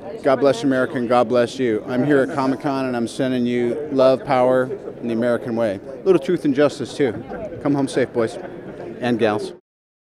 God bless America and God bless you. I'm here at Comic-Con and I'm sending you love, power, and the American way. A little truth and justice too. Come home safe, boys and gals.